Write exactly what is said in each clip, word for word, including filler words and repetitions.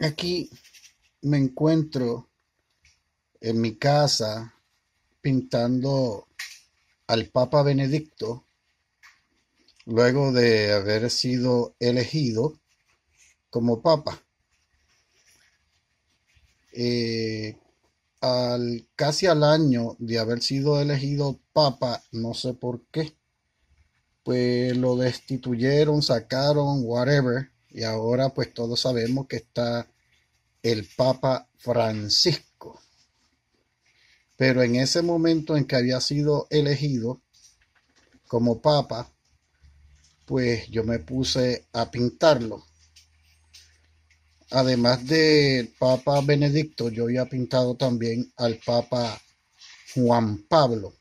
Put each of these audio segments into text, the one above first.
Aquí me encuentro en mi casa pintando al Papa Benedicto luego de haber sido elegido como Papa. Eh, al, casi al año de haber sido elegido Papa, no sé por qué, pues lo destituyeron, sacaron, whatever, y ahora pues todos sabemos que está el Papa Francisco. Pero en ese momento en que había sido elegido como Papa, pues yo me puse a pintarlo. Además del Papa Benedicto, yo había pintado también al Papa Juan Pablo.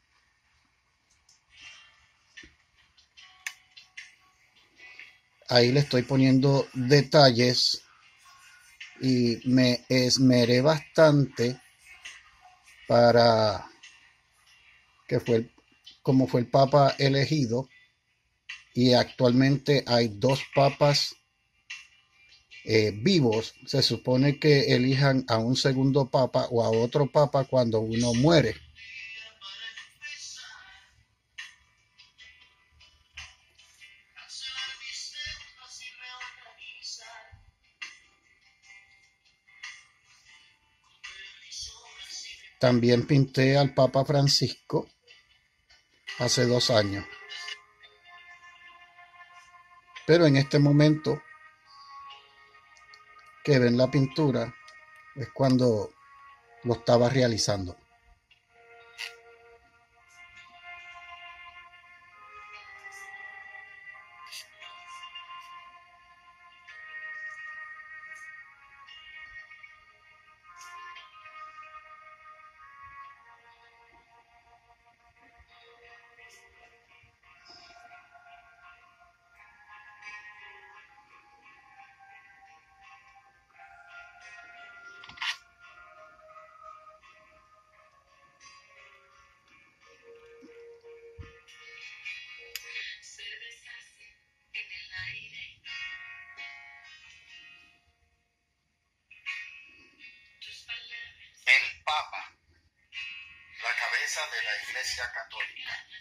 Ahí le estoy poniendo detalles y me esmeré bastante para que fue el, como fue el Papa elegido, y actualmente hay dos papas eh, vivos. Se supone que elijan a un segundo papa o a otro papa cuando uno muere. También pinté al Papa Francisco hace dos años. Pero en este momento que ven la pintura es cuando lo estaba realizando. El Papa, la cabeza de la Iglesia Católica.